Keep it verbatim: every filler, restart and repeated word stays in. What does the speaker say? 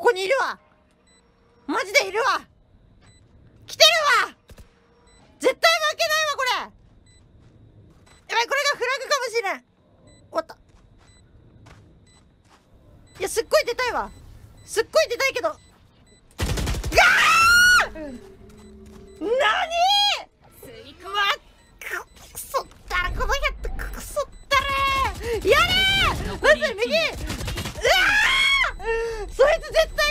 こにいるわ。マジでいるわ。来てるわ。絶対負けないわこれ。やばい、これがフラグかもしれん。終わった。いや、すっごい出たいわ。すっごい出たいけど。ガー、なにー、うわっ、くそったれ、このヘッドくそったれ。やれー、まず右。うわー、そいつ絶対